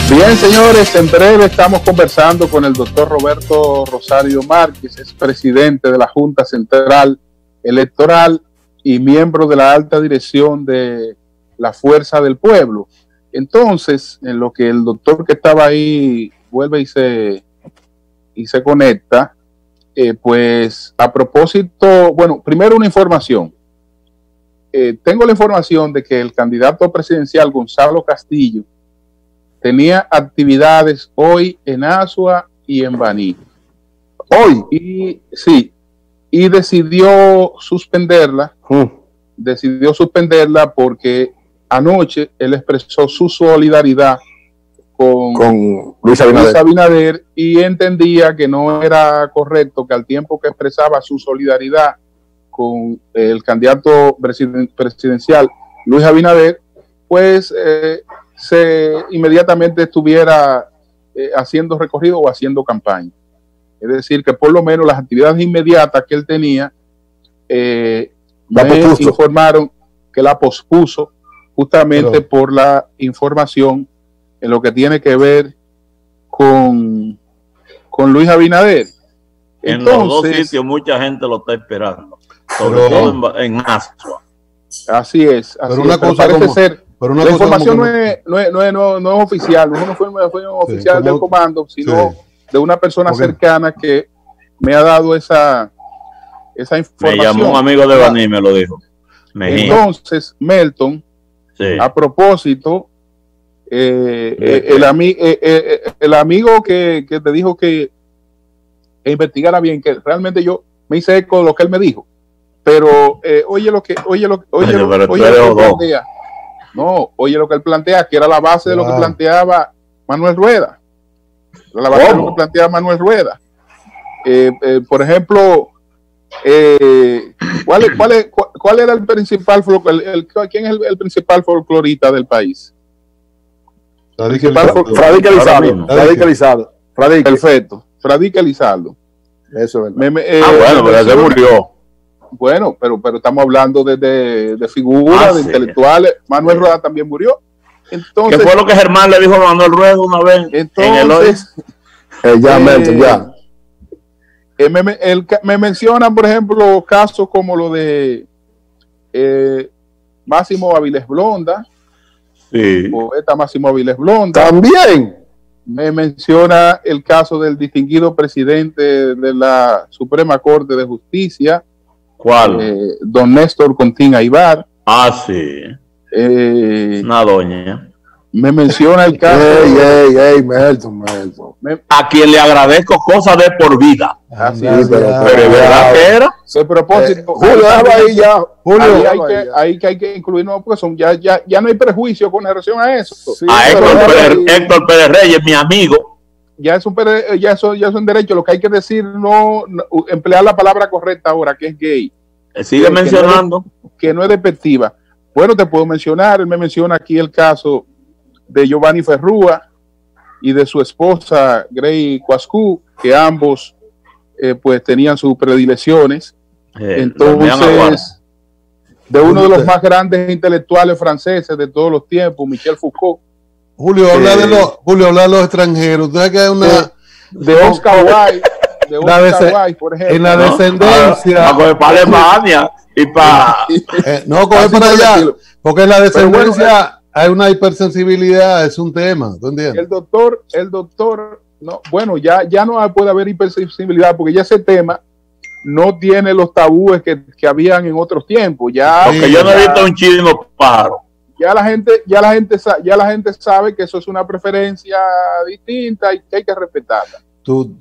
Bien, señores, en breve estamos conversando con el doctor Roberto Rosario Márquez, es presidente de la Junta Central Electoral y miembro de la alta dirección de la Fuerza del Pueblo. Entonces, en lo que el doctor que estaba ahí vuelve y se conecta, pues a propósito, bueno, primero una información. Tengo la información de que el candidato presidencial Gonzalo Castillo tenía actividades hoy en Asua y en Baní. Hoy. Y sí, y decidió suspenderla. Decidió suspenderla porque anoche él expresó su solidaridad con Luis Abinader y entendía que no era correcto que al tiempo que expresaba su solidaridad con el candidato presidencial Luis Abinader, pues inmediatamente estuviera haciendo recorrido o haciendo campaña. Es decir, que por lo menos las actividades inmediatas que él tenía, me informaron que la pospuso justamente por la información en lo que tiene que ver con Luis Abinader. En los dos sitios mucha gente lo está esperando, sobre todo en Asua. Así es, así es. Pero parece ser. La información no es oficial, no fue oficial del comando, sino de una persona cercana que me ha dado esa información. Me llamó un amigo de Baní y me lo dijo. Entonces, Melton, a propósito, el amigo que te dijo que investigara bien, que realmente yo me hice eco de lo que él me dijo, pero oye lo que plantea. No, oye lo que él plantea, que era la base de lo que planteaba Manuel Rueda. La base de lo que planteaba Manuel Rueda. Por ejemplo, ¿cuál era el principal quién es el principal folclorista del país? Radicalizado. Perfecto. Radicalizado. Eso es verdad. Bueno, pero ese murió. Bueno, pero estamos hablando de figuras, de intelectuales. Manuel Rueda también murió. Entonces, ¿qué fue lo que Germán le dijo a Manuel Rueda una vez? Entonces, me mencionan, por ejemplo, casos como lo de Máximo Avilés Blonda. Sí. Poeta Máximo Avilés Blonda. También. Me menciona el caso del distinguido presidente de la Suprema Corte de Justicia. ¿Cuál? Don Néstor Contín Aybar. Sí. Una doña. Me menciona el caso. Melton. A quien le agradezco cosas de por vida. Así es. Pero es verdad que era. A propósito, Julio, ahí ya. Hay que incluirnos, porque ya no hay prejuicio con relación a eso. Sí, a Héctor Pérez Reyes, mi amigo. Ya es un derecho. Lo que hay que decir, no emplear la palabra correcta ahora, que es gay. Sigue mencionando. Que no es despectiva. Bueno, te puedo mencionar, él me menciona aquí el caso de Giovanni Ferrúa y de su esposa Grey Coascu, que ambos pues tenían sus predilecciones. Entonces, de uno de los más grandes intelectuales franceses de todos los tiempos, Michel Foucault. Julio, habla de los extranjeros. ¿Sabes que hay una de Oscar Wilde, por ejemplo? En la descendencia. Para Alemania y para. No, coge para allá. Porque en la descendencia hay una hipersensibilidad, es un tema. ¿Tú entiendes? El doctor, no, bueno, ya no puede haber hipersensibilidad porque ya ese tema no tiene los tabúes que habían en otros tiempos. Porque yo no he visto un chino pájaro. Ya la gente sabe que eso es una preferencia distinta y que hay que respetarla. ¿Tú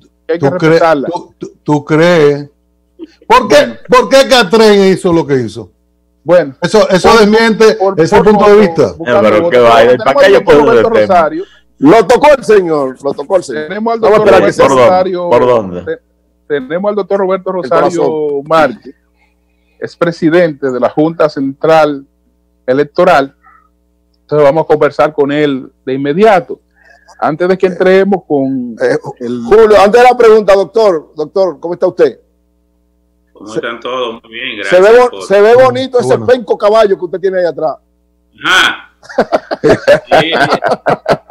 crees? ¿Por qué Catren hizo lo que hizo? Bueno, eso desmiente ese punto de vista. Pero que vaya, ¿para qué yo puedo Lo tocó el señor. Tenemos al doctor Roberto Rosario. ¿Por dónde? Tenemos al doctor Roberto Rosario Márquez, es presidente de la Junta Central Electoral. Entonces vamos a conversar con él de inmediato. Antes de que entremos con Julio, antes de la pregunta, doctor, ¿cómo está usted? ¿Cómo están todos? Muy bien, gracias. Se ve bonito ese penco caballo que usted tiene ahí atrás. Ajá. Sí.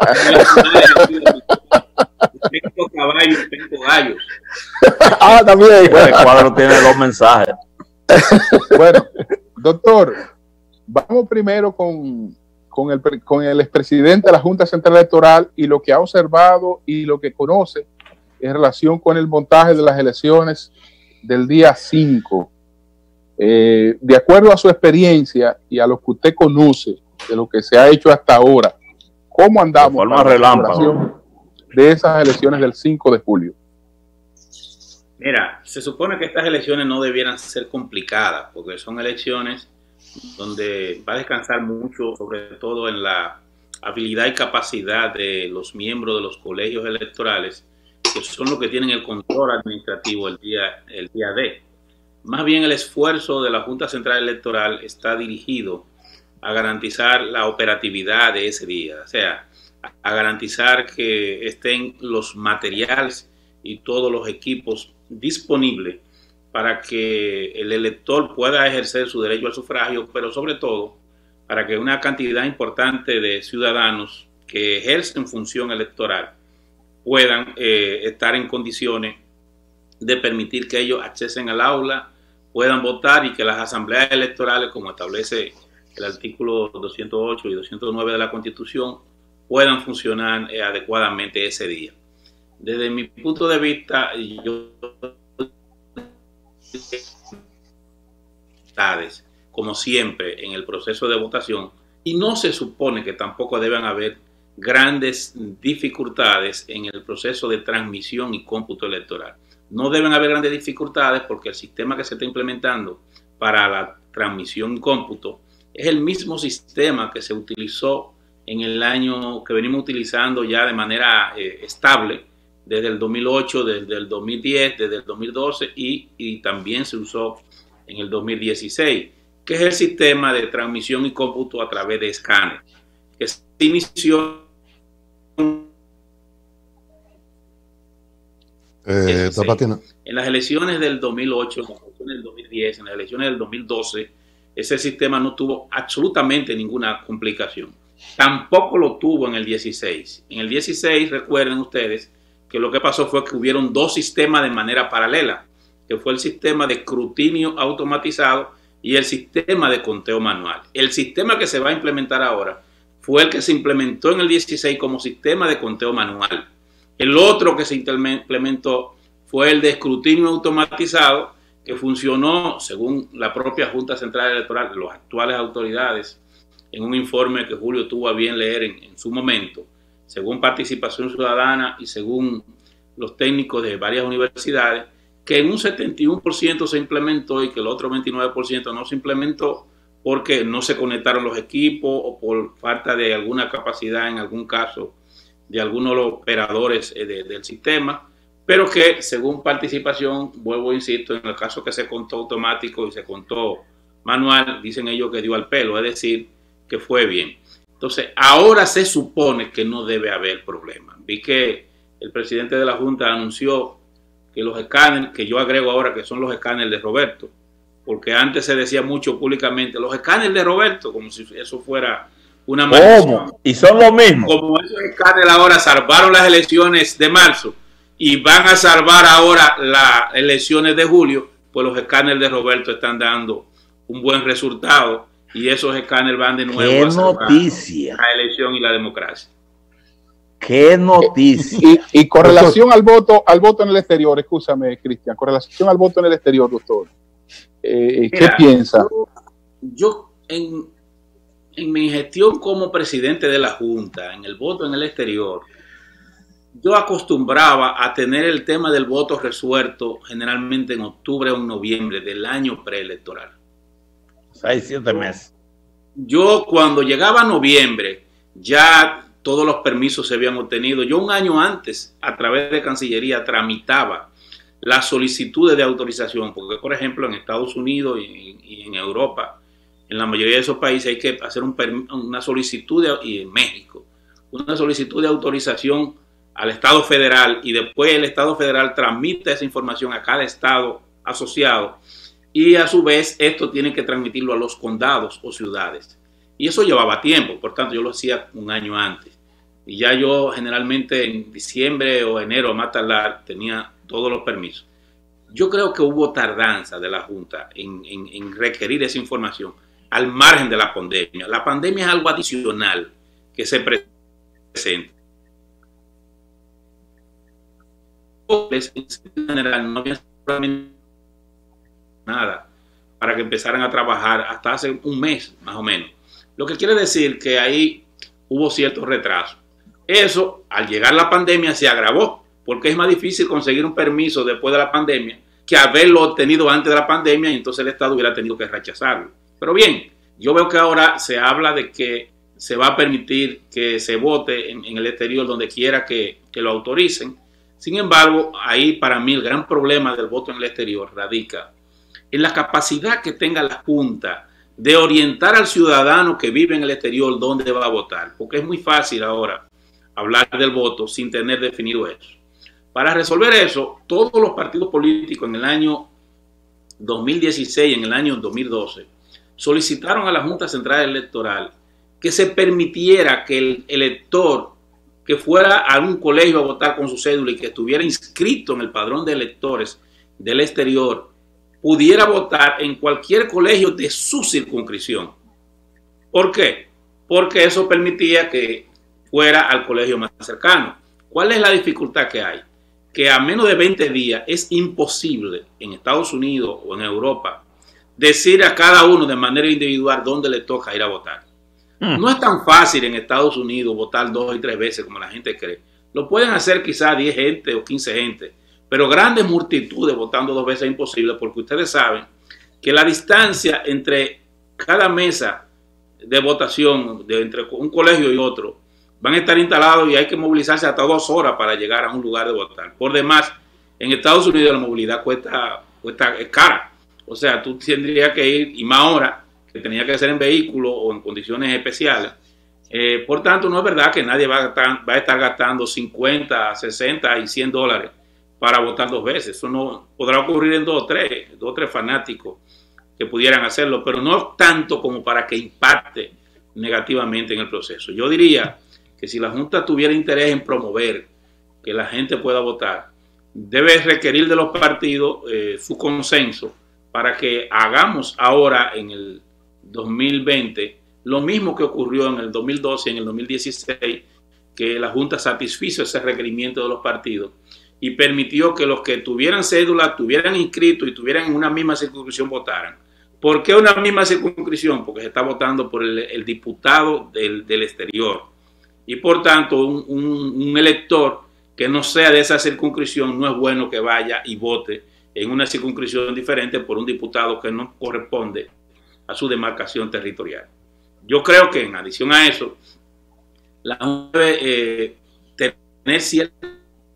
Tengo caballos, tengo gallos. También. El cuadro tiene 2 mensajes. Bueno, doctor, vamos primero con el expresidente de la Junta Central Electoral y lo que ha observado y lo que conoce en relación con el montaje de las elecciones del día 5. De acuerdo a su experiencia y a lo que usted conoce de lo que se ha hecho hasta ahora, ¿cómo andamos para la celebración de esas elecciones del 5 de julio? Mira, se supone que estas elecciones no debieran ser complicadas, porque son elecciones donde va a descansar mucho, sobre todo en la habilidad y capacidad de los miembros de los colegios electorales, que son los que tienen el control administrativo el día D. Más bien el esfuerzo de la Junta Central Electoral está dirigido a garantizar la operatividad de ese día, o sea, a garantizar que estén los materiales y todos los equipos disponibles para que el elector pueda ejercer su derecho al sufragio, pero sobre todo para que una cantidad importante de ciudadanos que ejercen función electoral puedan estar en condiciones de permitir que ellos accesen al aula, puedan votar y que las asambleas electorales, como establece el artículo 208 y 209 de la Constitución, puedan funcionar adecuadamente ese día. Desde mi punto de vista, yo como siempre en el proceso de votación, y no se supone que tampoco deban haber grandes dificultades en el proceso de transmisión y cómputo electoral. No deben haber grandes dificultades porque el sistema que se está implementando para la transmisión y cómputo es el mismo sistema que se utilizó en el año que venimos utilizando ya de manera estable desde el 2008, desde el 2010, desde el 2012 y también se usó en el 2016, que es el sistema de transmisión y cómputo a través de escáner, que se inició en las elecciones del 2008, en las elecciones del 2010, en las elecciones del 2012, ese sistema no tuvo absolutamente ninguna complicación. Tampoco lo tuvo en el 16. En el 16, recuerden ustedes, que lo que pasó fue que hubieron 2 sistemas de manera paralela, que fue el sistema de escrutinio automatizado y el sistema de conteo manual. El sistema que se va a implementar ahora fue el que se implementó en el 16 como sistema de conteo manual. El otro que se implementó fue el de escrutinio automatizado, que funcionó, según la propia Junta Central Electoral, las actuales autoridades, en un informe que Julio tuvo a bien leer en su momento, según Participación Ciudadana y según los técnicos de varias universidades, que en un 71% se implementó y que el otro 29% no se implementó porque no se conectaron los equipos o por falta de alguna capacidad, en algún caso, de algunos de los operadores del sistema, pero que según Participación, vuelvo e insisto, en el caso que se contó automático y se contó manual, dicen ellos que dio al pelo, es decir, que fue bien. Entonces, ahora se supone que no debe haber problema. Vi que el presidente de la Junta anunció que los escáneres, que yo agrego ahora que son los escáneres de Roberto, porque antes se decía mucho públicamente, los escáneres de Roberto, como si eso fuera una maldición. ¿Cómo? Y son lo mismo. Como esos escáneres ahora salvaron las elecciones de marzo y van a salvar ahora las elecciones de julio, pues los escáneres de Roberto están dando un buen resultado y esos escáneres van de nuevo a salvar la elección y la democracia. ¡Qué noticia! Y con relación al voto en el exterior, escúchame, Cristian, con relación al voto en el exterior, doctor, ¿qué piensa? Yo en mi gestión como presidente de la Junta, en el voto en el exterior, yo acostumbraba a tener el tema del voto resuelto generalmente en octubre o en noviembre del año preelectoral. 6-7 meses. Yo cuando llegaba a noviembre, ya todos los permisos se habían obtenido. Yo un año antes, a través de Cancillería, tramitaba las solicitudes de autorización, porque por ejemplo en Estados Unidos y en Europa, en la mayoría de esos países hay que hacer una solicitud, y en México, una solicitud de autorización al Estado Federal y después el Estado Federal transmite esa información a cada Estado asociado y a su vez esto tiene que transmitirlo a los condados o ciudades. Y eso llevaba tiempo, por tanto yo lo hacía un año antes. y ya yo generalmente en diciembre o enero a más tardar tenía todos los permisos. Yo creo que hubo tardanza de la Junta en requerir esa información al margen de la pandemia. La pandemia es algo adicional que se presenta. En general no había nada para que empezaran a trabajar hasta hace un mes más o menos. Lo que quiere decir que ahí hubo cierto retraso. Eso, al llegar la pandemia, se agravó, porque es más difícil conseguir un permiso después de la pandemia que haberlo obtenido antes de la pandemia, y entonces el Estado hubiera tenido que rechazarlo. Pero bien, yo veo que ahora se habla de que se va a permitir que se vote en el exterior donde quiera que lo autoricen. Sin embargo, ahí para mí el gran problema del voto en el exterior radica en la capacidad que tenga la Junta de orientar al ciudadano que vive en el exterior dónde va a votar, porque es muy fácil ahora hablar del voto sin tener definido eso. Para resolver eso, todos los partidos políticos en el año 2016 y en el año 2012 solicitaron a la Junta Central Electoral que se permitiera que el elector que fuera a un colegio a votar con su cédula y que estuviera inscrito en el padrón de electores del exterior pudiera votar en cualquier colegio de su circunscripción. ¿Por qué? Porque eso permitía que fuera al colegio más cercano. ¿Cuál es la dificultad que hay? Que a menos de 20 días es imposible en Estados Unidos o en Europa decir a cada uno de manera individual dónde le toca ir a votar. No es tan fácil en Estados Unidos votar 2 y 3 veces como la gente cree. Lo pueden hacer quizás 10 gente o 15 gente, pero grandes multitudes votando 2 veces es imposible, porque ustedes saben que la distancia entre cada mesa de votación, entre un colegio y otro, van a estar instalados y hay que movilizarse hasta 2 horas para llegar a un lugar de votar. Por demás, en Estados Unidos la movilidad es cara. O sea, tú tendrías que ir, y más ahora, que tenía que ser en vehículo o en condiciones especiales. Por tanto, no es verdad que nadie va a estar gastando 50, 60 y $100 para votar 2 veces. Eso no podrá ocurrir en 2 o 3 fanáticos que pudieran hacerlo, pero no tanto como para que impacte negativamente en el proceso. Yo diría que si la Junta tuviera interés en promover que la gente pueda votar, debe requerir de los partidos su consenso para que hagamos ahora en el 2020 lo mismo que ocurrió en el 2012 y en el 2016, que la Junta satisfizo ese requerimiento de los partidos y permitió que los que tuvieran cédula, tuvieran inscrito y tuvieran en una misma circunscripción votaran. ¿Por qué una misma circunscripción? Porque se está votando por el diputado del exterior. Y por tanto, un elector que no sea de esa circunscripción no es bueno que vaya y vote en una circunscripción diferente por un diputado que no corresponde a su demarcación territorial. Yo creo que en adición a eso, la Junta debe tener cierta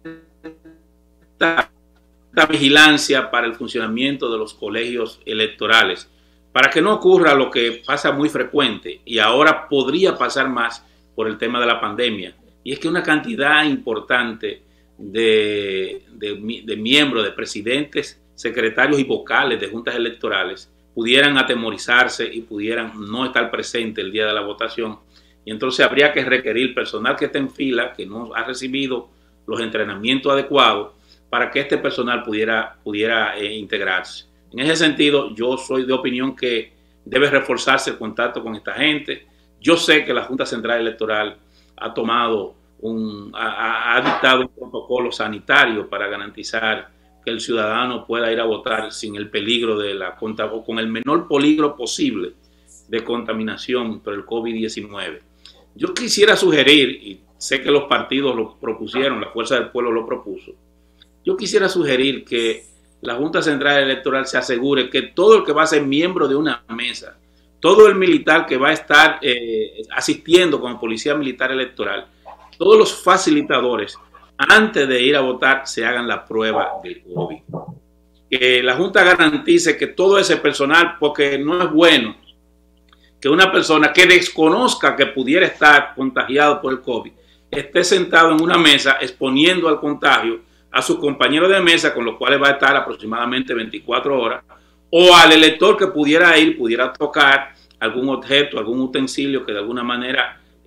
vigilancia para el funcionamiento de los colegios electorales, para que no ocurra lo que pasa muy frecuente y ahora podría pasar más por el tema de la pandemia, y es que una cantidad importante de miembros, de presidentes, secretarios y vocales de juntas electorales pudieran atemorizarse y pudieran no estar presentes el día de la votación, y entonces habría que requerir personal que esté en fila, que no ha recibido los entrenamientos adecuados, para que este personal pudiera integrarse. En ese sentido, yo soy de opinión que debe reforzarse el contacto con esta gente. Yo sé que la Junta Central Electoral ha tomado ha dictado un protocolo sanitario para garantizar que el ciudadano pueda ir a votar sin el peligro o con el menor peligro posible de contaminación por el COVID-19. Yo quisiera sugerir, y sé que los partidos lo propusieron, la Fuerza del Pueblo lo propuso, yo quisiera sugerir que la Junta Central Electoral se asegure que todo el que va a ser miembro de una mesa, todo el militar que va a estar asistiendo como policía militar electoral, todos los facilitadores, antes de ir a votar, se hagan la prueba del COVID. Que la Junta garantice que todo ese personal, porque no es bueno que una persona que desconozca que pudiera estar contagiado por el COVID, esté sentado en una mesa exponiendo al contagio a sus compañeros de mesa, con los cuales va a estar aproximadamente 24 horas, o al elector que pudiera tocar algún objeto, algún utensilio que de alguna manera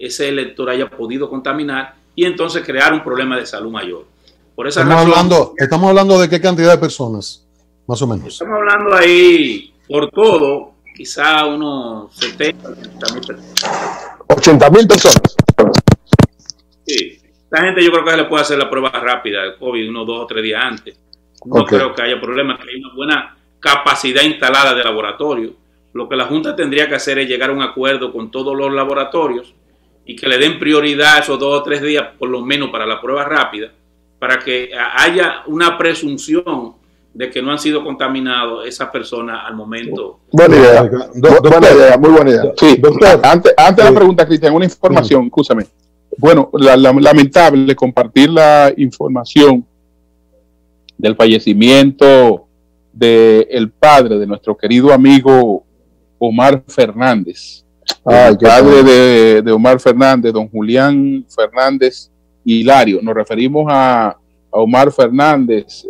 ese elector haya podido contaminar y entonces crear un problema de salud mayor. Por esa estamos hablando de qué cantidad de personas, más o menos. Estamos hablando ahí, por todo, quizá unos 70, 80.000 personas. 80.000 personas. Sí. La gente yo creo que se le puede hacer la prueba rápida del COVID unos 2 o 3 días antes. No creo que haya problema, que hay una buena capacidad instalada de laboratorio. Lo que la Junta tendría que hacer es llegar a un acuerdo con todos los laboratorios y que le den prioridad a esos 2 o 3 días, por lo menos para la prueba rápida, para que haya una presunción de que no han sido contaminados esas personas al momento. Buena idea, muy buena idea. Sí, doctor, antes de la pregunta, Cristian, una información, escúchame. Bueno, lamentable compartir la información del fallecimiento del padre de nuestro querido amigo Omar Fernández. El padre de Omar Fernández, don Julián Fernández Hilario. Nos referimos a Omar Fernández,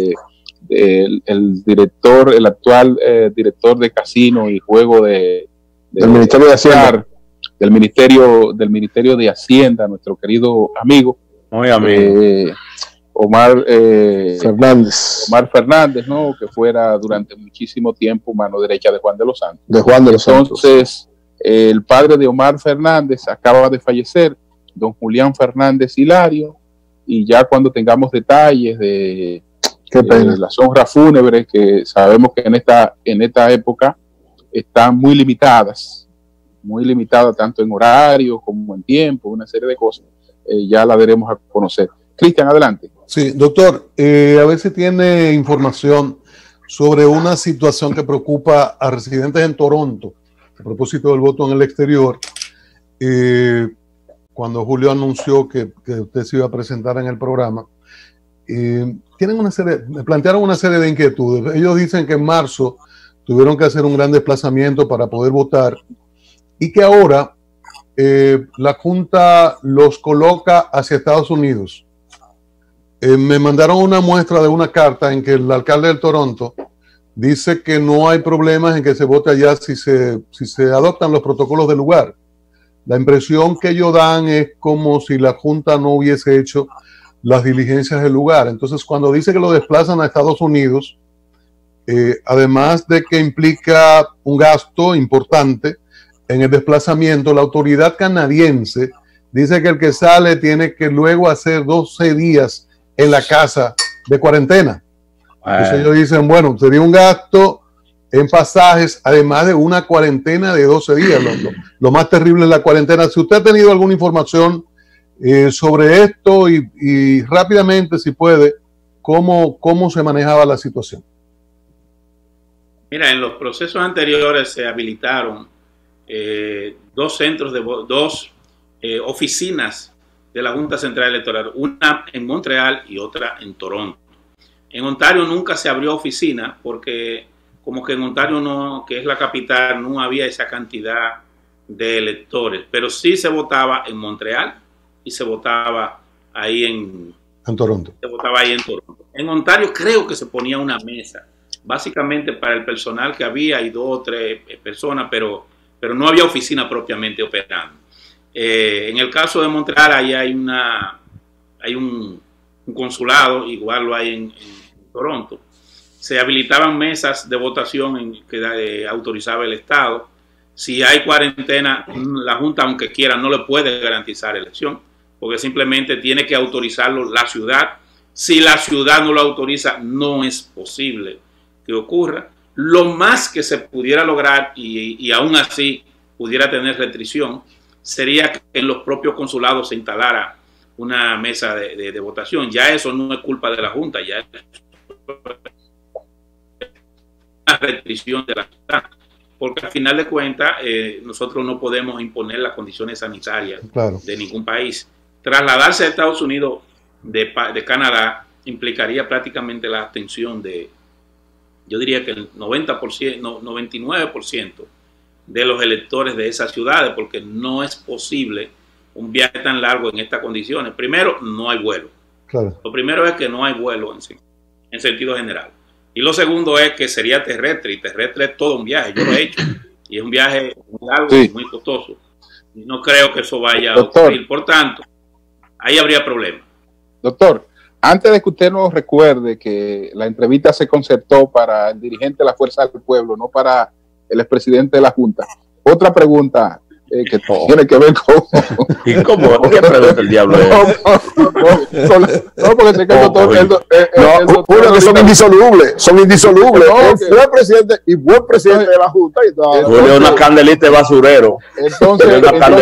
el director, el actual director de casino y juego del Ministerio de Hacienda. Del Ministerio de Hacienda, nuestro querido amigo. Muy amigo. Omar Fernández, ¿no? Que fuera durante muchísimo tiempo mano derecha de Juan de los Santos. Entonces, el padre de Omar Fernández acaba de fallecer, don Julián Fernández Hilario, y ya cuando tengamos detalles de las honras fúnebres, que sabemos que en esta época están muy limitadas tanto en horario como en tiempo, una serie de cosas, ya la daremos a conocer. Cristian, adelante. Sí, doctor, a ver si tiene información sobre una situación que preocupa a residentes en Toronto, a propósito del voto en el exterior. Cuando Julio anunció que usted se iba a presentar en el programa, me plantearon una serie de inquietudes. Ellos dicen que en marzo tuvieron que hacer un gran desplazamiento para poder votar y que ahora la Junta los coloca hacia Estados Unidos. Me mandaron una muestra de una carta en que el alcalde de Toronto dice que no hay problemas en que se vote allá si se adoptan los protocolos del lugar. La impresión que ellos dan es como si la Junta no hubiese hecho las diligencias del lugar. Entonces, cuando dice que lo desplazan a Estados Unidos, además de que implica un gasto importante en el desplazamiento, la autoridad canadiense dice que el que sale tiene que luego hacer 12 días en la casa de cuarentena. Entonces ellos dicen, bueno, sería un gasto en pasajes, además de una cuarentena de 12 días. Lo más terrible es la cuarentena. Si usted ha tenido alguna información sobre esto y rápidamente, si puede, ¿cómo se manejaba la situación? Mira, en los procesos anteriores se habilitaron dos oficinas de la Junta Central Electoral, una en Montreal y otra en Toronto. En Ontario nunca se abrió oficina porque como que en Ontario, no, que es la capital, no había esa cantidad de electores, pero sí se votaba en Montreal y se votaba ahí en Toronto. Se votaba ahí en Toronto. En Ontario creo que se ponía una mesa, básicamente para el personal que había y 2 o 3 personas, pero no había oficina propiamente operando. En el caso de Montreal, ahí hay un consulado, igual lo hay en Toronto. Se habilitaban mesas de votación que autorizaba el Estado. Si hay cuarentena, la Junta, aunque quiera, no le puede garantizar elección, porque simplemente tiene que autorizarlo la ciudad. Si la ciudad no lo autoriza, no es posible que ocurra. Lo más que se pudiera lograr, y aún así pudiera tener restricción, sería que en los propios consulados se instalara una mesa de votación. Ya eso no es culpa de la Junta, ya es una restricción de la ciudad, porque al final de cuentas nosotros no podemos imponer las condiciones sanitarias de ningún país. Trasladarse a Estados Unidos de Canadá implicaría prácticamente la abstención de, yo diría que el 90%, 99% de los electores de esas ciudades, porque no es posible un viaje tan largo en estas condiciones. Primero, no hay vuelo. Claro. Lo primero es que no hay vuelo en sentido general. Y lo segundo es que sería terrestre, y terrestre es todo un viaje. Yo lo he hecho, y es un viaje muy largo y muy costoso. Y no creo que eso vaya a ocurrir. Por tanto, ahí habría problemas. Doctor, antes de que usted nos recuerde que la entrevista se concertó para el dirigente de la Fuerza del Pueblo, no para el expresidente de la Junta, otra pregunta que tiene que ver con... ¿Y cómo? ¿Qué pregunta el diablo es? No, porque sé que el doctor... Uno que son indisolubles, buen presidente y buen presidente de la Junta. Julio, una candelita de basurero. Entonces,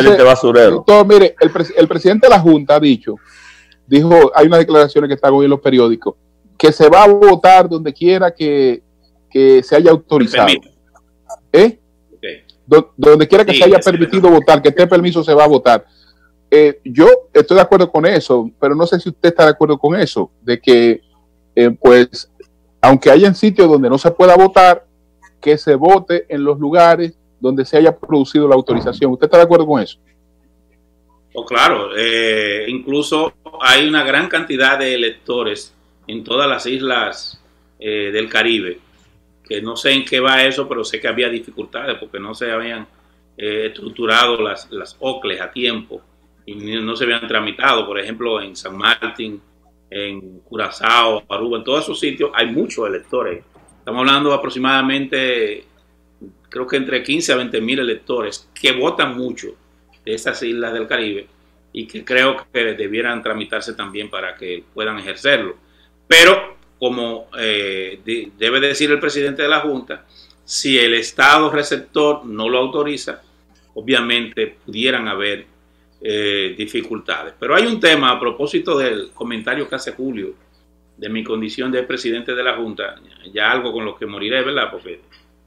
mire, el presidente de la Junta dijo, hay unas declaraciones que están hoy en los periódicos, que se va a votar donde quiera que se haya autorizado. ¿Eh? Donde quiera que se haya permitido votar, que esté permiso, se va a votar. Yo estoy de acuerdo con eso, pero no sé si usted está de acuerdo con eso, de que, pues, aunque haya en sitios donde no se pueda votar, que se vote en los lugares donde se haya producido la autorización. ¿Usted está de acuerdo con eso? Oh, claro, incluso hay una gran cantidad de electores en todas las islas del Caribe, que no sé en qué va eso, pero sé que había dificultades porque no se habían estructurado las OCLES a tiempo y no se habían tramitado. Por ejemplo, en San Martín, en Curazao, Aruba, en todos esos sitios hay muchos electores. Estamos hablando aproximadamente, creo que entre 15 a 20 mil electores que votan mucho de esas islas del Caribe y que creo que debieran tramitarse también para que puedan ejercerlo. Pero como debe decir el presidente de la Junta, si el Estado receptor no lo autoriza, obviamente pudieran haber dificultades. Pero hay un tema a propósito del comentario que hace Julio de mi condición de presidente de la Junta, ya algo con lo que moriré, ¿verdad? Porque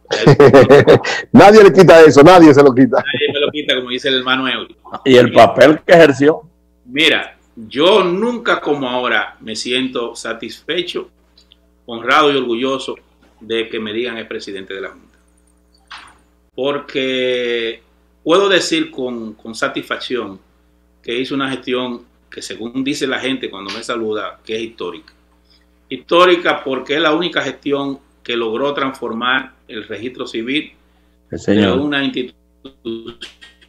nadie le quita eso, nadie se lo quita. Nadie me lo quita, como dice el hermano Eury. ¿Y el papel que ejerció? Mira, yo nunca como ahora me siento satisfecho, honrado y orgulloso de que me digan el presidente de la Junta. Porque puedo decir con satisfacción que hice una gestión que, según dice la gente cuando me saluda, que es histórica. Histórica porque es la única gestión que logró transformar el registro civil de una institución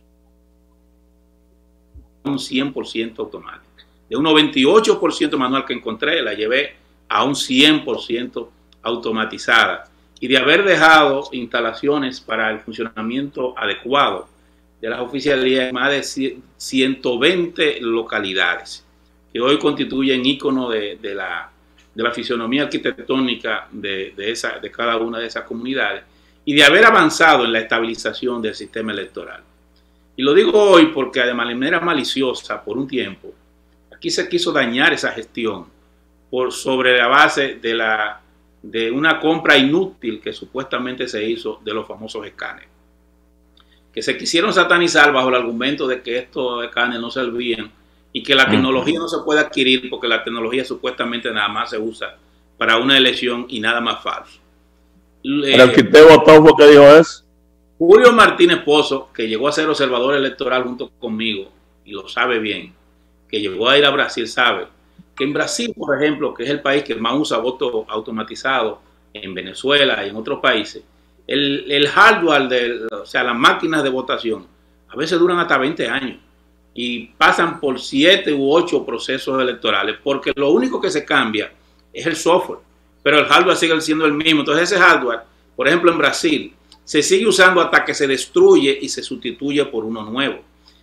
un 100% automática. De un 98% manual que encontré, la llevé a un 100% automatizada. Y de haber dejado instalaciones para el funcionamiento adecuado de las oficialías en más de 120 localidades, que hoy constituyen ícono de la fisonomía arquitectónica de cada una de esas comunidades, y de haber avanzado en la estabilización del sistema electoral. Y lo digo hoy porque, de manera maliciosa, por un tiempo, aquí se quiso dañar esa gestión sobre la base de una compra inútil que supuestamente se hizo de los famosos escáneres, que se quisieron satanizar bajo el argumento de que estos escáneres no servían y que la tecnología no se puede adquirir porque la tecnología supuestamente nada más se usa para una elección y nada más falso. ¿El arquitecto votó fue que dijo eso? Julio Martínez Pozo, que llegó a ser observador electoral junto conmigo, y lo sabe bien, que llegó a ir a Brasil, sabe que en Brasil, por ejemplo, que es el país que más usa voto automatizado, en Venezuela y en otros países, el hardware, o sea, las máquinas de votación, a veces duran hasta 20 años y pasan por 7 u 8 procesos electorales, porque lo único que se cambia es el software, pero el hardware sigue siendo el mismo. Entonces ese hardware, por ejemplo, en Brasil, se sigue usando hasta que se destruye y se sustituye por uno nuevo.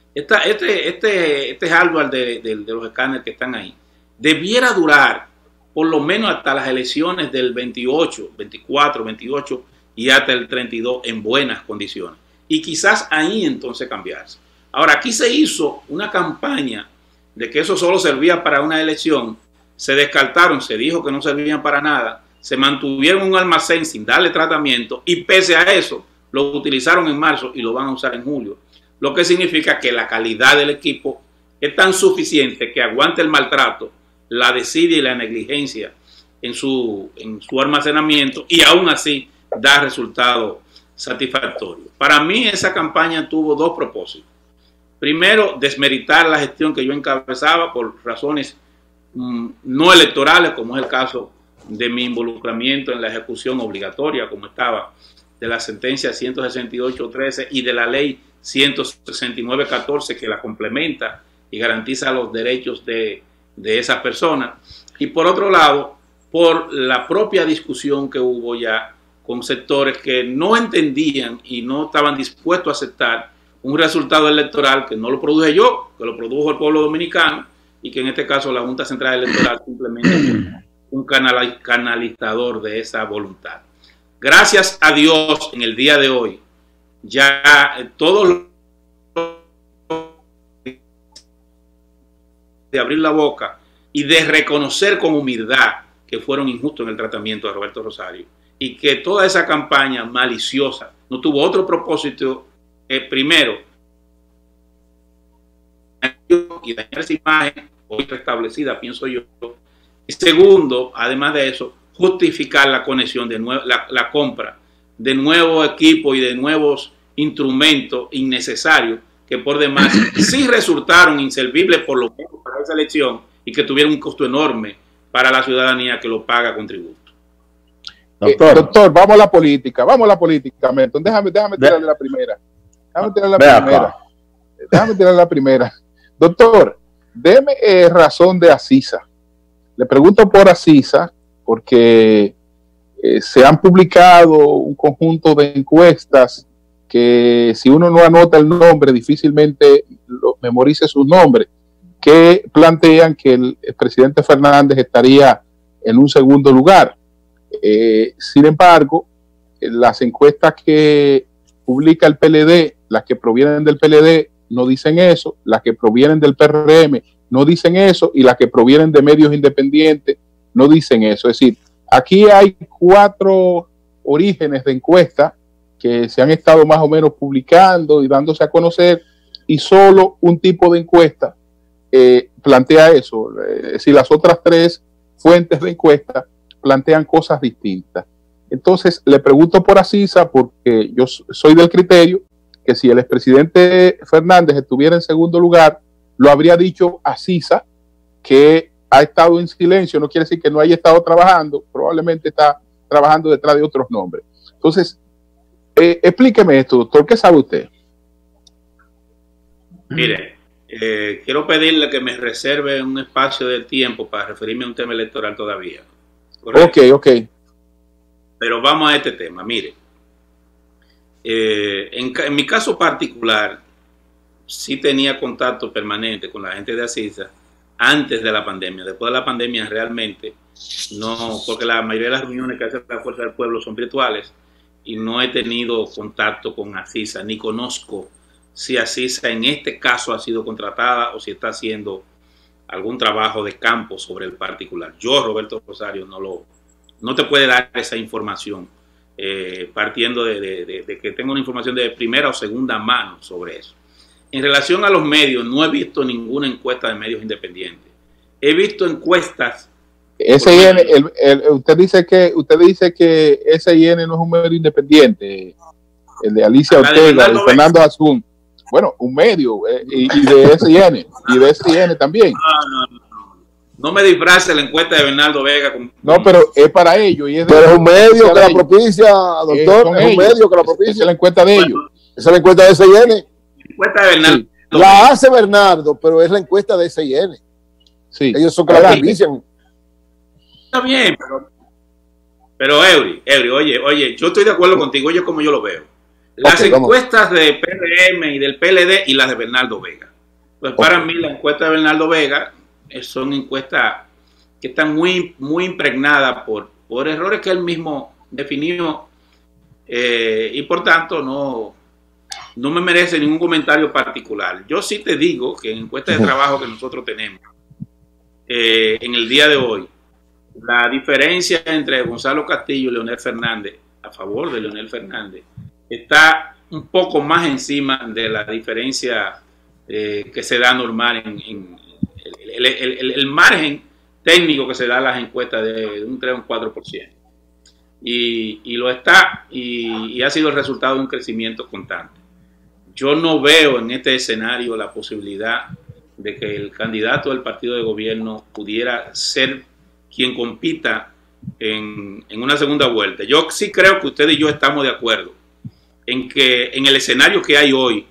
Este hardware de los escáneres que están ahí debiera durar por lo menos hasta las elecciones del 28, 24, 28 y hasta el 32 en buenas condiciones. Y quizás ahí entonces cambiarse. Ahora, aquí se hizo una campaña de que eso solo servía para una elección. Se descartaron, se dijo que no servían para nada. Se mantuvieron en un almacén sin darle tratamiento y pese a eso lo utilizaron en marzo y lo van a usar en julio. Lo que significa que la calidad del equipo es tan suficiente que aguante el maltrato, la desidia y la negligencia en su almacenamiento y aún así da resultados satisfactorios. Para mí esa campaña tuvo dos propósitos. Primero, desmeritar la gestión que yo encabezaba por razones no electorales, como es el caso de mi involucramiento en la ejecución obligatoria, como estaba, de la sentencia 168.13 y de la ley 169.14 que la complementa y garantiza los derechos de esa persona. Y por otro lado, por la propia discusión que hubo ya con sectores que no entendían y no estaban dispuestos a aceptar un resultado electoral que no lo produje yo, que lo produjo el pueblo dominicano, y que en este caso la Junta Central Electoral simplemente es un canalizador de esa voluntad. Gracias a Dios, en el día de hoy, ya todos de abrir la boca y de reconocer con humildad que fueron injustos en el tratamiento de Roberto Rosario, y que toda esa campaña maliciosa no tuvo otro propósito, primero, y dañar esa imagen hoy restablecida, pienso yo, y segundo, además de eso, justificar la conexión de la compra de nuevos equipos y de nuevos instrumentos innecesarios que por demás sí resultaron inservibles por lo menos para esa elección y que tuvieron un costo enorme para la ciudadanía que lo paga con tributo. Doctor, vamos a la política, Milton. Déjame tirarle la primera. Déjame tirarle la primera. Doctor, deme razón de Acisa. Le pregunto por Acisa porque se han publicado un conjunto de encuestas que si uno no anota el nombre, difícilmente memorice su nombre, que plantean que el presidente Fernández estaría en un segundo lugar. Sin embargo, las encuestas que publica el PLD, las que provienen del PLD, no dicen eso, las que provienen del PRM no dicen eso, y las que provienen de medios independientes no dicen eso. Es decir, aquí hay 4 orígenes de encuestas que se han estado más o menos publicando y dándose a conocer, y solo un tipo de encuesta plantea eso. Es decir, las otras 3 fuentes de encuesta plantean cosas distintas. Entonces, le pregunto por Acisa porque yo soy del criterio que si el expresidente Fernández estuviera en segundo lugar, lo habría dicho Acisa, que ha estado en silencio, no quiere decir que no haya estado trabajando, probablemente está trabajando detrás de otros nombres. Entonces, explíqueme esto, doctor, ¿qué sabe usted? Mire, quiero pedirle que me reserve un espacio de tiempo para referirme a un tema electoral todavía. ¿Correcto? Ok. Pero vamos a este tema, mire. En mi caso particular, sí tenía contacto permanente con la gente de Acisa antes de la pandemia. Después de la pandemia realmente no, porque la mayoría de las reuniones que hace la Fuerza del Pueblo son virtuales y no he tenido contacto con Acisa, ni conozco si Acisa en este caso ha sido contratada o si está haciendo algún trabajo de campo sobre el particular. Yo, Roberto Rosario, no te puede dar esa información, partiendo de que tengo una información de primera o segunda mano sobre eso. En relación a los medios, no he visto ninguna encuesta de medios independientes. He visto encuestas. SIN, usted dice que SIN no es un medio independiente, el de Alicia Ortega, de Fernando Azul. Bueno, un medio, y de SIN también. No me disfrace la encuesta de Bernardo Vega. No, pero es para ellos. Pero es un medio que la propicia, doctor. Es un medio que la propicia. Esa es la encuesta de ellos. Esa es la encuesta de SIN. La encuesta de Bernardo. Sí. La hace Bernardo, pero es la encuesta de SIN. Sí. Ellos son que la propician. Está bien, pero Eury, oye, yo estoy de acuerdo contigo, oye, como yo lo veo. Las encuestas de PRM y del PLD y las de Bernardo Vega. Pues para mí la encuesta de Bernardo Vega son encuestas que están muy impregnadas por errores que él mismo definió, y por tanto no me merece ningún comentario particular. Yo sí te digo que en encuestas de trabajo que nosotros tenemos en el día de hoy, la diferencia entre Gonzalo Castillo y Leonel Fernández, a favor de Leonel Fernández, está un poco más encima de la diferencia que se da normal en el margen técnico que se da en las encuestas de un 3 o un 4%. Y lo está, y ha sido el resultado de un crecimiento constante. Yo no veo en este escenario la posibilidad de que el candidato del partido de gobierno pudiera ser quien compita en una segunda vuelta. Yo sí creo que usted y yo estamos de acuerdo en que en el escenario que hay hoy,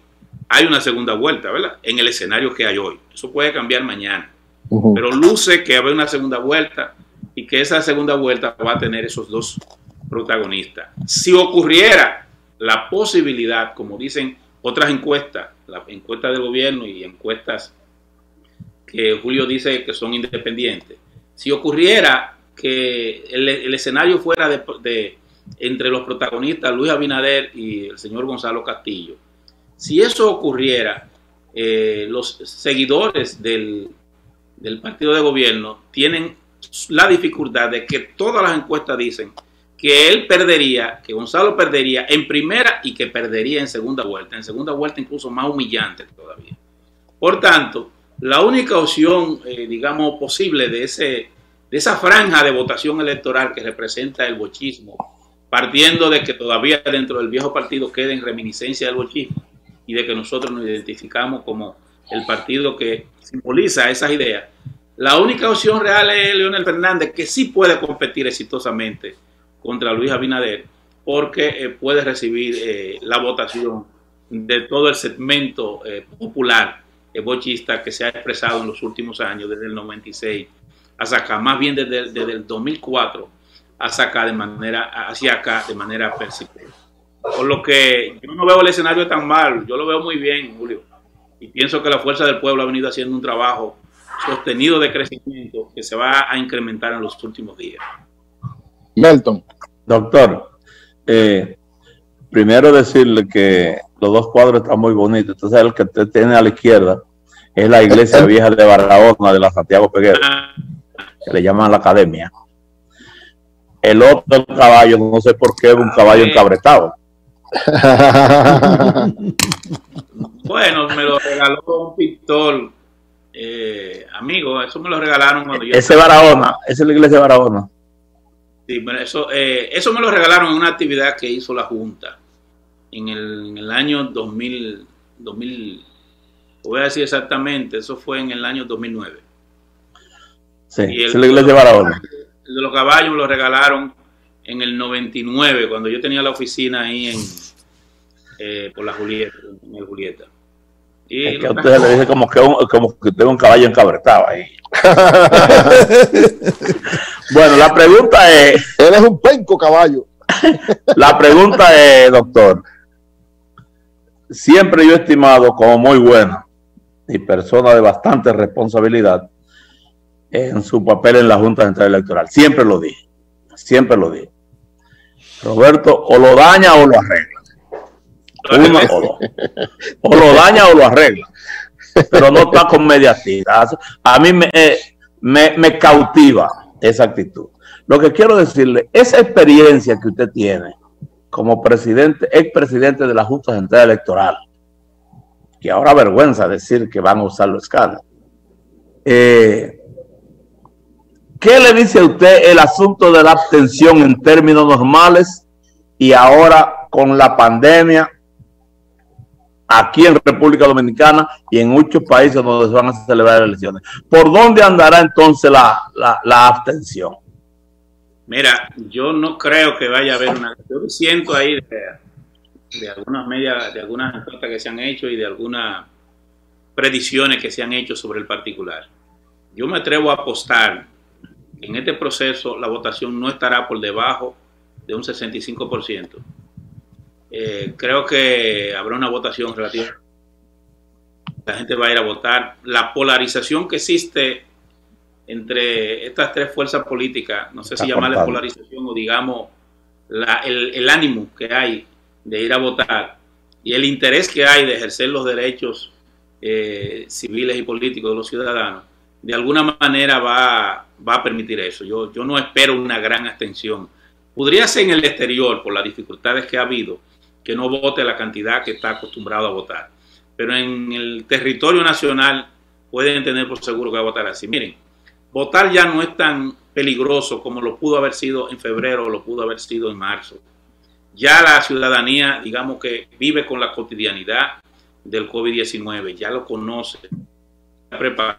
hay una segunda vuelta, ¿verdad? En el escenario que hay hoy. Eso puede cambiar mañana. Pero luce que va a haber una segunda vuelta y que esa segunda vuelta va a tener esos dos protagonistas. Si ocurriera la posibilidad, como dicen otras encuestas, las encuestas del gobierno y encuestas que Julio dice que son independientes, si ocurriera que el escenario fuera entre los protagonistas Luis Abinader y el señor Gonzalo Castillo, si eso ocurriera, los seguidores del partido de gobierno tienen la dificultad de que todas las encuestas dicen que él perdería, que Gonzalo perdería en primera y que perdería en segunda vuelta incluso más humillante todavía. Por tanto, la única opción, digamos, posible de esa franja de votación electoral que representa el bochismo, partiendo de que todavía dentro del viejo partido queden reminiscencias del bochismo y de que nosotros nos identificamos como el partido que simboliza esas ideas, la única opción real es Leonel Fernández, que sí puede competir exitosamente contra Luis Abinader, porque puede recibir la votación de todo el segmento popular bochista que se ha expresado en los últimos años, desde el 96 hasta acá, más bien desde el 2004 hacia acá, de manera persistente. Por lo que yo no veo el escenario tan mal, yo lo veo muy bien, Julio, y pienso que la Fuerza del Pueblo ha venido haciendo un trabajo sostenido de crecimiento que se va a incrementar en los últimos días. Melton. Doctor, primero decirle que los dos cuadros están muy bonitos. Entonces el que usted tiene a la izquierda es la iglesia vieja de Barahona, de la Santiago Peguero, que le llaman la Academia. El otro caballo, no sé por qué, es un caballo encabretado. Bueno, me lo regaló un pintor, amigo, eso me lo regalaron cuando yo... Ese Barahona, esa es la iglesia de Barahona. Sí, bueno, eso me lo regalaron en una actividad que hizo la Junta en el año 2000, voy a decir exactamente, eso fue en el año 2009. Sí, esa es la iglesia de Barahona. El de los caballos me lo regalaron en el 99, cuando yo tenía la oficina ahí por la Julieta, en el Julieta. Y es que a ustedes le dice como que tengo un caballo encabretado ahí. Bueno, la pregunta es... Él es un penco caballo. La pregunta es, doctor, siempre yo he estimado como muy bueno y persona de bastante responsabilidad en su papel en la Junta Central Electoral. Siempre lo dije. Roberto, o lo daña o lo arregla. Uno o dos. O lo daña o lo arregla. Pero no está con mediatitas. A mí me cautiva esa actitud. Lo que quiero decirle, esa experiencia que usted tiene como expresidente de la Junta Central Electoral, que ahora avergüenza decir que van a usar los escáneres. ¿Qué le dice a usted el asunto de la abstención en términos normales y ahora con la pandemia aquí en República Dominicana y en muchos países donde se van a celebrar elecciones? ¿Por dónde andará entonces la abstención? Mira, yo no creo que vaya a haber una... Yo siento ahí de algunas encuestas que se han hecho y de algunas predicciones que se han hecho sobre el particular. Yo me atrevo a apostar que en este proceso la votación no estará por debajo de un 65%. Creo que habrá una votación relativa. La gente va a ir a votar. La polarización que existe entre estas tres fuerzas políticas, no sé si llamarle polarización o digamos el ánimo que hay de ir a votar y el interés que hay de ejercer los derechos civiles y políticos de los ciudadanos, de alguna manera va a permitir eso. Yo no espero una gran abstención. Podría ser en el exterior, por las dificultades que ha habido, que no vote la cantidad que está acostumbrado a votar. Pero en el territorio nacional pueden tener por seguro que va a votar así. Miren, votar ya no es tan peligroso como lo pudo haber sido en febrero o lo pudo haber sido en marzo. Ya la ciudadanía, digamos que vive con la cotidianidad del COVID-19, ya lo conoce, está preparado.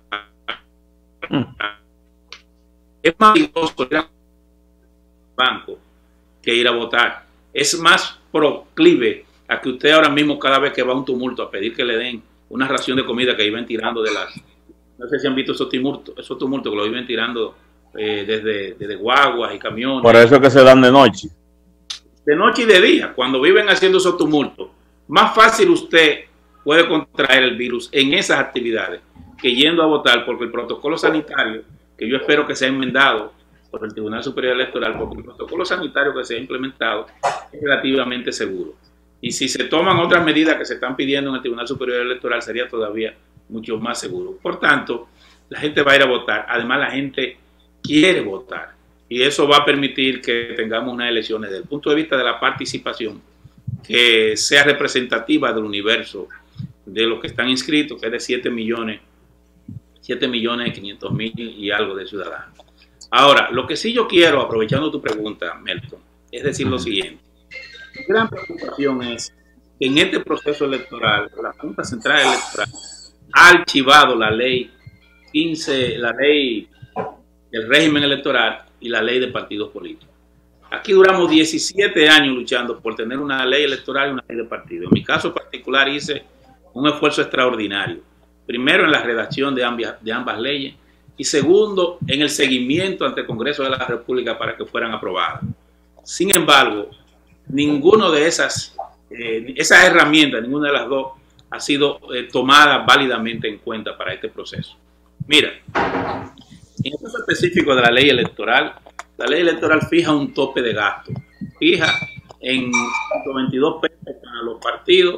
Es más peligroso ir al banco que ir a votar. Es más proclive a que usted ahora mismo cada vez que va a un tumulto a pedir que le den una ración de comida que iban tirando de las... No sé si han visto esos tumultos que lo iban tirando desde guaguas y camiones. Por eso es que se dan de noche. De noche y de día, cuando viven haciendo esos tumultos, más fácil usted puede contraer el virus en esas actividades que yendo a votar, porque el protocolo sanitario, que yo espero que sea enmendado por el Tribunal Superior Electoral, porque el protocolo sanitario que se ha implementado es relativamente seguro. Y si se toman otras medidas que se están pidiendo en el Tribunal Superior Electoral, sería todavía mucho más seguro. Por tanto, la gente va a ir a votar. Además, la gente quiere votar. Y eso va a permitir que tengamos unas elecciones desde el punto de vista de la participación que sea representativa del universo de los que están inscritos, que es de 7.500.000 y algo de ciudadanos. Ahora, lo que sí yo quiero, aprovechando tu pregunta, Melton, es decir lo siguiente. Mi gran preocupación es que en este proceso electoral, la Junta Central Electoral ha archivado la ley 15, la ley del régimen electoral y la ley de partidos políticos. Aquí duramos 17 años luchando por tener una ley electoral y una ley de partidos. En mi caso particular hice un esfuerzo extraordinario. Primero en la redacción de ambas leyes y segundo en el seguimiento ante el Congreso de la República para que fueran aprobadas. Sin embargo, ninguna de esas herramientas, ninguna de las dos ha sido tomada válidamente en cuenta para este proceso. Mira, en el caso específico de la ley electoral fija un tope de gasto, fija en 122 pesos para los partidos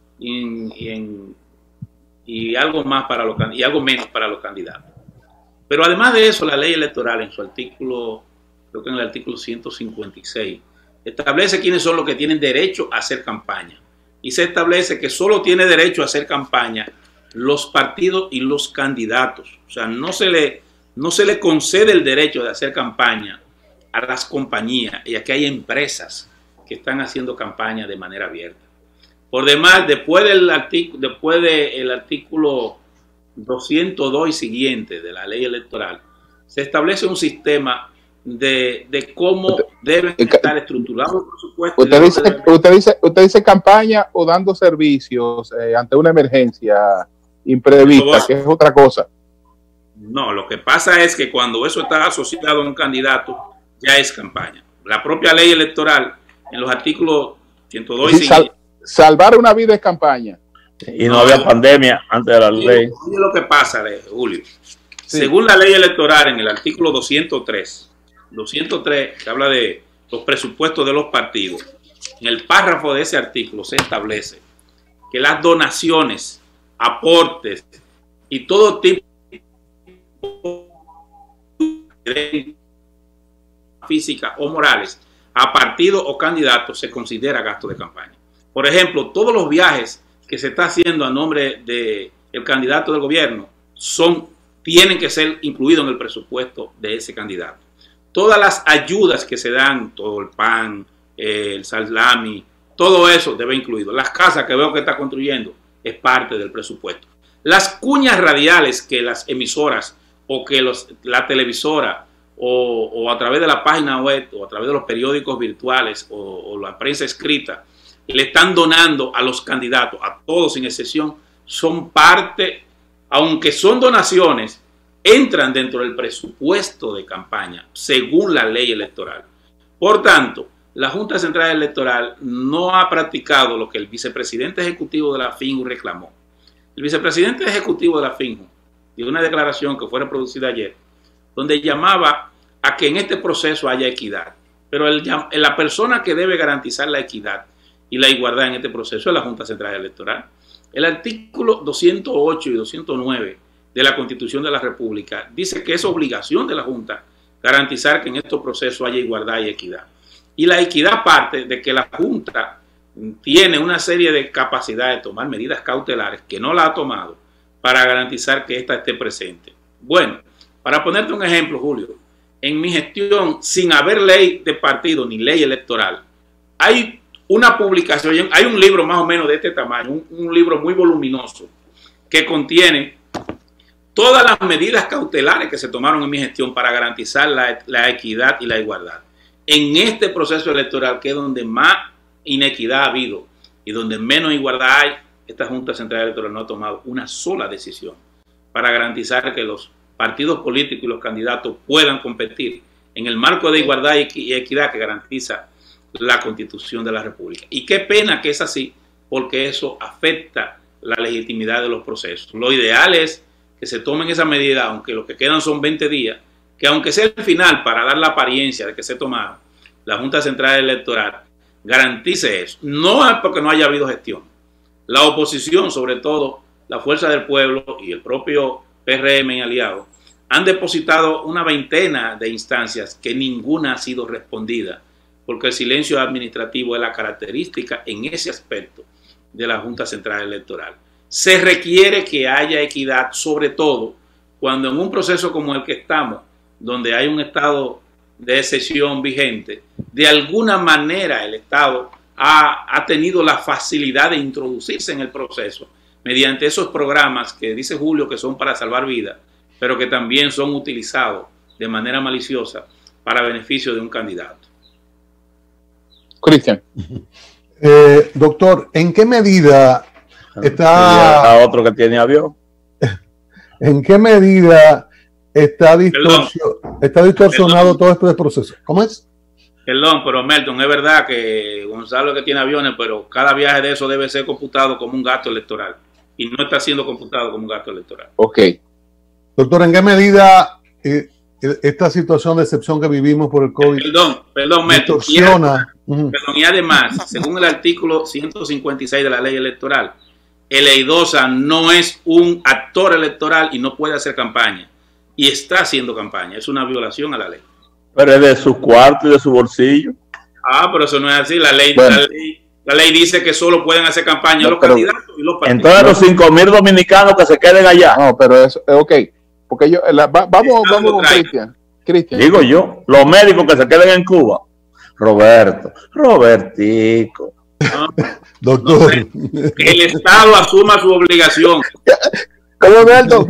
y algo más para los y algo menos para los candidatos. Pero además de eso, la ley electoral en su artículo, creo que en el artículo 156, establece quiénes son los que tienen derecho a hacer campaña. Y se establece que solo tiene derecho a hacer campaña los partidos y los candidatos. O sea, no se le concede el derecho de hacer campaña a las compañías, y aquí hay empresas que están haciendo campaña de manera abierta. Por demás, después del artículo 202 y siguiente de la ley electoral, se establece un sistema de cómo deben estar estructurados los presupuestos. Usted dice campaña o dando servicios ante una emergencia imprevista, que es otra cosa. No, lo que pasa es que cuando eso está asociado a un candidato, ya es campaña. La propia ley electoral, en los artículos 102 y salvar una vida es campaña. Y no había pandemia antes de la ley. Oye, lo que pasa, Julio. Sí. Según la ley electoral, en el artículo 203, que habla de los presupuestos de los partidos, en el párrafo de ese artículo se establece que las donaciones, aportes y todo tipo de física o morales a partidos o candidatos se considera gasto de campaña. Por ejemplo, todos los viajes que se está haciendo a nombre del candidato del gobierno tienen que ser incluidos en el presupuesto de ese candidato. Todas las ayudas que se dan, todo el pan, el salami, todo eso debe incluido. Las casas que veo que está construyendo es parte del presupuesto. Las cuñas radiales que las emisoras o que la televisora o a través de la página web o a través de los periódicos virtuales o la prensa escrita le están donando a los candidatos, a todos sin excepción, son parte, aunque son donaciones, entran dentro del presupuesto de campaña, según la ley electoral. Por tanto, la Junta Central Electoral no ha practicado lo que el vicepresidente ejecutivo de la FINJU reclamó. El vicepresidente ejecutivo de la FINJU dio una declaración que fue reproducida ayer, donde llamaba a que en este proceso haya equidad. Pero la persona que debe garantizar la equidad y la igualdad en este proceso es la Junta Central Electoral. El artículo 208 y 209 de la Constitución de la República dice que es obligación de la Junta garantizar que en estos procesos haya igualdad y equidad. Y la equidad parte de que la Junta tiene una serie de capacidades de tomar medidas cautelares que no la ha tomado para garantizar que ésta esté presente. Bueno, para ponerte un ejemplo, Julio, en mi gestión, sin haber ley de partido ni ley electoral, hay una publicación, hay un libro más o menos de este tamaño, un libro muy voluminoso que contiene todas las medidas cautelares que se tomaron en mi gestión para garantizar la equidad y la igualdad. En este proceso electoral, que es donde más inequidad ha habido y donde menos igualdad hay, esta Junta Central Electoral no ha tomado una sola decisión para garantizar que los partidos políticos y los candidatos puedan competir en el marco de igualdad y equidad que garantiza la Constitución de la República. Y qué pena que es así, porque eso afecta la legitimidad de los procesos. Lo ideal es que se tomen esa medida, aunque lo que quedan son 20 días, que aunque sea el final para dar la apariencia de que se tomaron, la Junta Central Electoral garantice eso. No es porque no haya habido gestión. La oposición, sobre todo la Fuerza del Pueblo y el propio PRM y aliados, han depositado una veintena de instancias que ninguna ha sido respondida, porque el silencio administrativo es la característica en ese aspecto de la Junta Central Electoral. Se requiere que haya equidad, sobre todo cuando en un proceso como el que estamos, donde hay un estado de excepción vigente, de alguna manera el Estado ha tenido la facilidad de introducirse en el proceso mediante esos programas que dice Julio que son para salvar vidas, pero que también son utilizados de manera maliciosa para beneficio de un candidato. Cristian. Doctor, ¿en qué medida está a otro que tiene avión? ¿En qué medida está distorsionado todo este proceso? ¿Cómo es? Perdón, pero Melton, es verdad que Gonzalo es que tiene aviones, pero cada viaje de eso debe ser computado como un gasto electoral y no está siendo computado como un gasto electoral. Ok. Doctor, ¿en qué medida esta situación de excepción que vivimos por el COVID perdón, Melton, distorsiona? Y además, según el artículo 156 de la ley electoral, el EIDOSA no es un actor electoral y no puede hacer campaña. Y está haciendo campaña. Es una violación a la ley. Pero es de su cuarto y de su bolsillo. Ah, pero eso no es así. La ley dice que solo pueden hacer campaña los candidatos y los partidos. Entonces los 5,000 dominicanos que se queden allá. No, pero eso, ok. Porque yo, vamos con Cristian. Digo yo, los médicos que se queden en Cuba. Robertico. No, doctor. Que el Estado asuma su obligación. Robertico.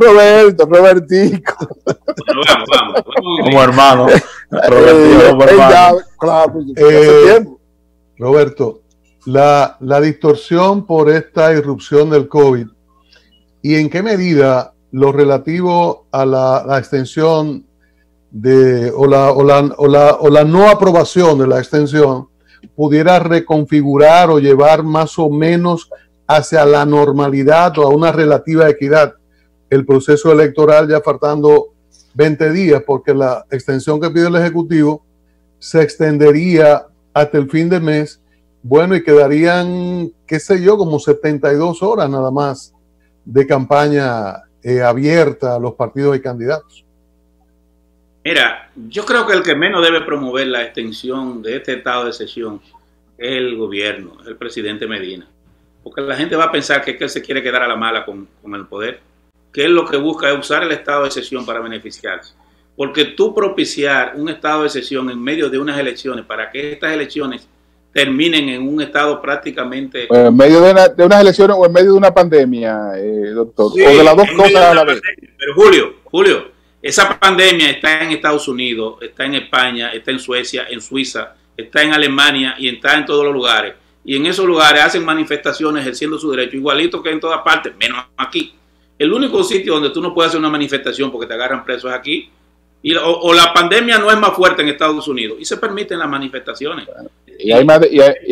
Bueno, vamos. Como hermano. Robertico, claro, Roberto, la distorsión por esta irrupción del COVID y en qué medida lo relativo a la extensión o la no aprobación de la extensión pudiera reconfigurar o llevar más o menos hacia la normalidad o a una relativa equidad el proceso electoral, ya faltando 20 días, porque la extensión que pide el Ejecutivo se extendería hasta el fin de mes, bueno, y quedarían, qué sé yo, como 72 horas nada más de campaña abierta a los partidos y candidatos. Mira, yo creo que el que menos debe promover la extensión de este estado de excepción es el gobierno, el presidente Medina. Porque la gente va a pensar que él se quiere quedar a la mala con el poder, que él lo que busca es usar el estado de excepción para beneficiarse. Porque tú propiciar un estado de excepción en medio de unas elecciones para que estas elecciones terminen en un estado prácticamente... en medio de unas elecciones o en medio de una pandemia, doctor. Sí, o de las dos cosas a la vez. Pero Julio, esa pandemia está en Estados Unidos, está en España, está en Suecia, en Suiza, está en Alemania y está en todos los lugares. Y en esos lugares hacen manifestaciones ejerciendo su derecho, igualito que en todas partes, menos aquí. El único sitio donde tú no puedes hacer una manifestación porque te agarran presos es aquí. O la pandemia no es más fuerte en Estados Unidos y se permiten las manifestaciones. Y hay más de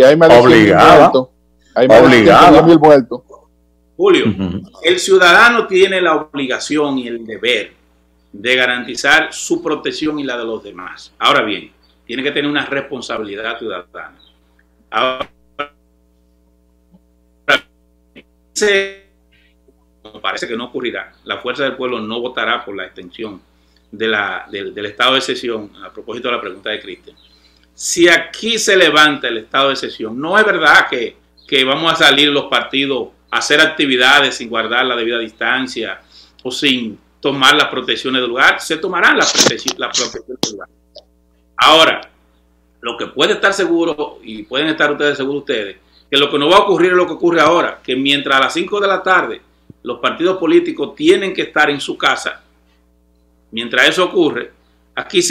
100.000 muertos. Julio, el ciudadano tiene la obligación y el deber de garantizar su protección y la de los demás. Ahora bien, tiene que tener una responsabilidad ciudadana. Ahora, parece que no ocurrirá. La Fuerza del Pueblo no votará por la extensión del estado de excepción, a propósito de la pregunta de Cristian. Si aquí se levanta el estado de excepción, no es verdad que vamos a salir los partidos a hacer actividades sin guardar la debida distancia o sin tomar las protecciones del lugar. Se tomarán las protecciones del lugar. Ahora, lo que puede estar seguro, y pueden estar ustedes seguros que lo que no va a ocurrir es lo que ocurre ahora, que mientras a las 5 de la tarde los partidos políticos tienen que estar en su casa, mientras eso ocurre, aquí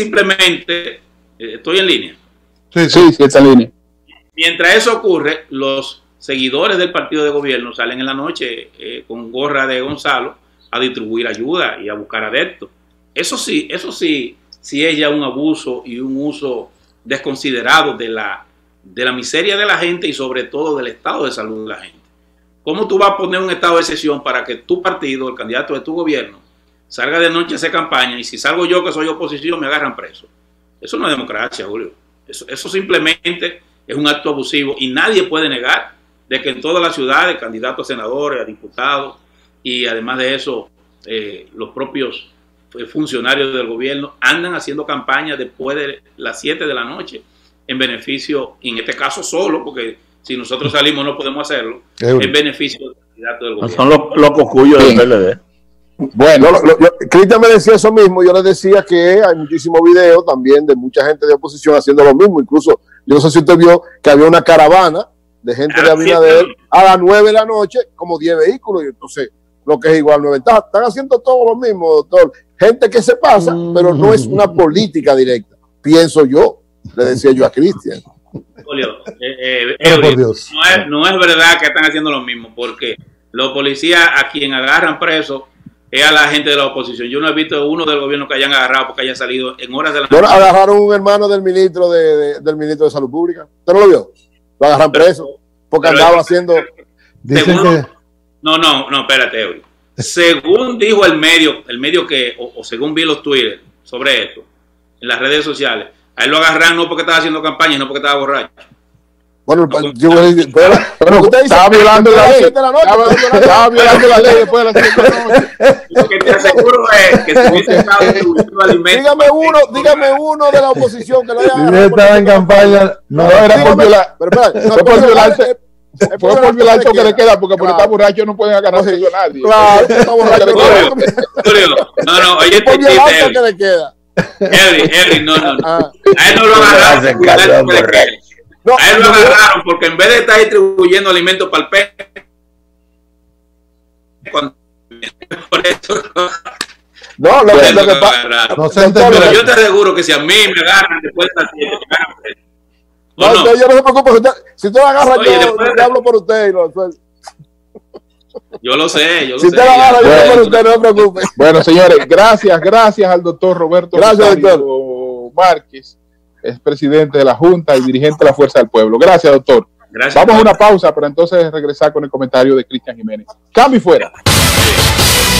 estoy en línea. Sí, está en línea. Mientras eso ocurre, los seguidores del partido de gobierno salen en la noche con gorra de Gonzalo a distribuir ayuda y a buscar adeptos. Eso sí es ya un abuso y un uso desconsiderado de la miseria de la gente y sobre todo del estado de salud de la gente. ¿Cómo tú vas a poner un estado de excepción para que tu partido, el candidato de tu gobierno, salga de noche a hacer campaña y si salgo yo que soy oposición me agarran preso? Eso no es democracia, Julio. Eso simplemente es un acto abusivo y nadie puede negar de que en todas las ciudades, candidatos a senadores, a diputados y además de eso, los propios funcionarios del gobierno andan haciendo campaña después de las 7 de la noche en beneficio, en este caso solo, porque si nosotros salimos no podemos hacerlo, en beneficio del candidato del gobierno. Son los cocuyos del PLD. Bueno, Cristian me decía eso mismo, yo le decía que hay muchísimos videos también de mucha gente de oposición haciendo lo mismo, incluso yo no sé si usted vio que había una caravana de gente de Abinader a las 9 de la noche, como 10 vehículos, y entonces lo que es igual no es ventaja, están haciendo todo lo mismo, doctor, gente que se pasa, pero no es una política directa, pienso yo, le decía yo a Cristian. No es verdad que están haciendo lo mismo, porque los policías a quien agarran presos es a la gente de la oposición. Yo no he visto uno del gobierno que hayan agarrado porque haya salido en horas de la noche. Bueno, agarraron un hermano del ministro de Salud Pública. ¿Usted no lo vio? Lo agarran preso porque andaba haciendo... No, espérate, Eury. Según dijo el medio que, o según vi los Twitter sobre esto, en las redes sociales, a él lo agarran no porque estaba haciendo campaña, no porque estaba borracho. Bueno, pero usted estaba violando la ley. Estaba violando la ley después de las 7 de la noche. Lo que te aseguro es que si hubiese estado distribuyendo alimentos. Dígame uno de la oposición que lo haya agarrado. Si estaba en campaña, no era por violar. Fue por violarse. Fue por violar el toque de queda, porque por estar borracho no pueden agarrar a nadie. Claro, está borracho. No, oye, este chiste. Henry, no. A él no lo agarraron. A él lo agarraron porque en vez de estar distribuyendo alimentos para el pez, por eso no, lo que pasa. Pero yo te aseguro que si a mí me agarran después de las 7, me agarran preso. No, yo no se preocupe. Si usted lo agarra, yo hablo por usted. Yo lo sé. Si usted lo agarra, yo hablo por usted, no se preocupe. Bueno, señores, gracias al doctor Roberto Márquez, es presidente de la Junta y dirigente de la Fuerza del Pueblo. Gracias, doctor. Vamos a una pausa, pero entonces regresar con el comentario de Cristian Jiménez. Cambio y fuera.